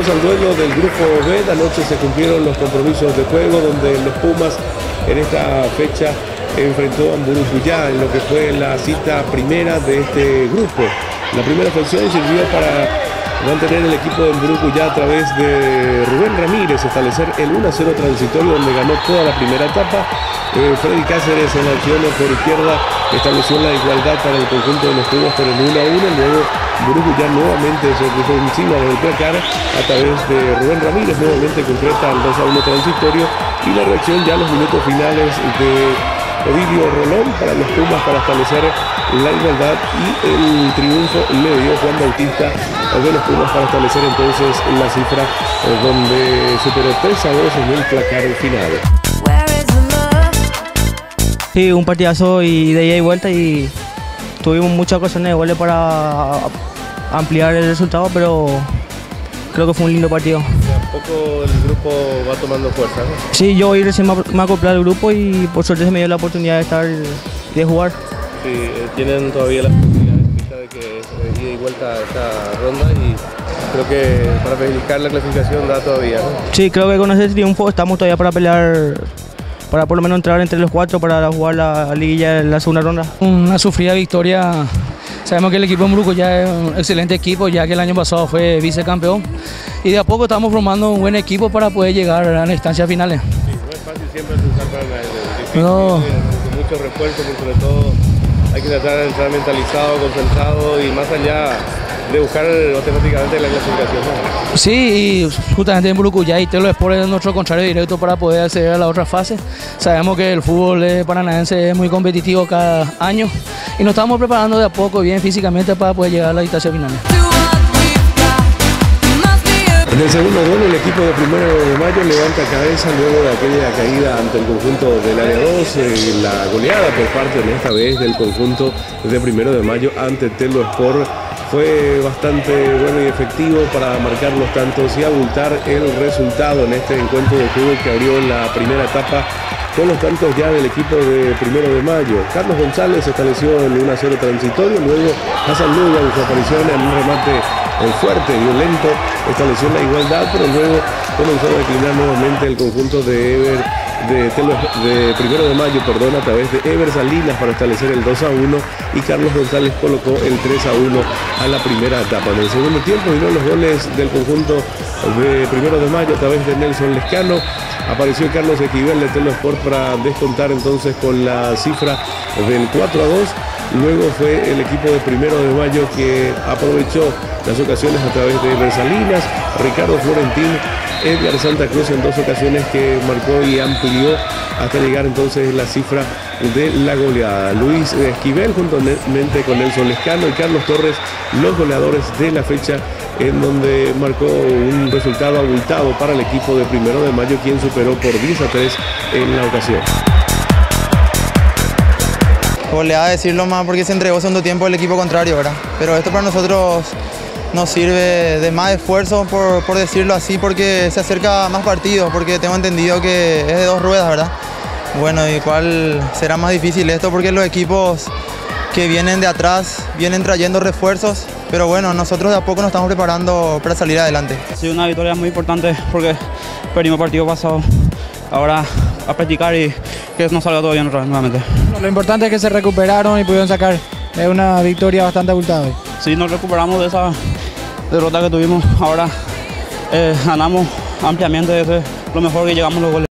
al duelo del grupo B. Anoche se cumplieron los compromisos de juego donde los Pumas en esta fecha enfrentó a Mburucuyá en lo que fue la cita primera de este grupo. La primera función sirvió para mantener el equipo de Mburucuyá a través de Rubén Ramírez, establecer el 1-0 transitorio donde ganó toda la primera etapa. Freddy Cáceres en la acción por izquierda estableció la igualdad para el conjunto de los Pumas por el 1-1. Luego Mburucuyá nuevamente se puso encima del placar a través de Rubén Ramírez, nuevamente concreta el 2-1 transitorio, y la reacción ya a los minutos finales de Ovidio Rolón para los Pumas para establecer la igualdad, y el triunfo le dio Juan Bautista de los Pumas para establecer entonces la cifra donde superó 3-2 en el placar final. Sí, un partidazo y de ida y vuelta, y tuvimos muchas ocasiones de goles para ampliar el resultado, pero creo que fue un lindo partido. De a poco el grupo va tomando fuerza, ¿no? Sí, yo hoy recién me acoplé al grupo y por suerte se me dio la oportunidad de jugar. Sí, tienen todavía la posibilidad de que es ida y vuelta esta ronda, y creo que para verificar la clasificación da todavía, ¿no? Sí, creo que con ese triunfo estamos todavía para pelear, para por lo menos entrar entre los 4 para jugar la liguilla en la segunda ronda. Una sufrida victoria. Sabemos que el equipo de Mburucuyá es un excelente equipo, ya que el año pasado fue vicecampeón, y de a poco estamos formando un buen equipo para poder llegar a las instancias finales. Sí, no es fácil siempre luchar para la difícil, no. Con muchos refuerzos, pero sobre todo hay que tratar de entrar mentalizado, concentrado y más allá de buscar automáticamente la clasificación, ¿no? Sí, y justamente en Mburucuyá y Telo Sport es nuestro contrario directo para poder acceder a la otra fase. Sabemos que el fútbol paranaense es muy competitivo cada año y nos estamos preparando de a poco bien físicamente para poder llegar a las instancias finales. En el segundo gol, el equipo de 1 de Mayo levanta cabeza luego de aquella caída ante el conjunto del área 2, la goleada por parte en esta vez del conjunto de 1 de Mayo ante Telo Sport fue bastante bueno y efectivo para marcar los tantos y abultar el resultado en este encuentro de fútbol que abrió en la primera etapa con los tantos ya del equipo de 1 de Mayo. Carlos González estableció el 1-0 transitorio, luego Hassan Luga en su aparición en un remate fuerte, violento, estableció la igualdad, pero luego comenzó a declinar nuevamente el conjunto de 1 de Mayo, a través de Ever Salinas para establecer el 2-1, y Carlos González colocó el 3-1 a la primera etapa. En el segundo tiempo vinieron los goles del conjunto de 1 de Mayo a través de Nelson Lescano. Apareció Carlos Esquivel de Telo Sport para descontar entonces con la cifra del 4-2. Luego fue el equipo de 1 de Mayo que aprovechó las ocasiones a través de Bersalinas, Ricardo Florentín, Edgar Santa Cruz en 2 ocasiones que marcó y amplió hasta llegar entonces la cifra de la goleada. Luis Esquivel juntamente con Nelson Lescano y Carlos Torres, los goleadores de la fecha, en donde marcó un resultado abultado para el equipo de 1 de Mayo, quien superó por 10-3 en la ocasión. Goleada decirlo más porque se entregó segundo tiempo el equipo contrario, ¿verdad? Pero esto para nosotros nos sirve de más esfuerzo, por decirlo así, porque se acerca más partidos, porque tengo entendido que es de 2 ruedas, ¿verdad? Bueno, y cuál será más difícil esto, porque los equipos que vienen de atrás vienen trayendo refuerzos, pero bueno, nosotros de a poco nos estamos preparando para salir adelante. Ha sido una victoria muy importante porque perdimos el partido pasado, ahora a practicar y que nos salga todo bien nuevamente. Lo importante es que se recuperaron y pudieron sacar una victoria bastante abultada hoy. Sí, nos recuperamos de esa derrota que tuvimos, ahora ganamos ampliamente, eso es lo mejor, que llegamos los goles.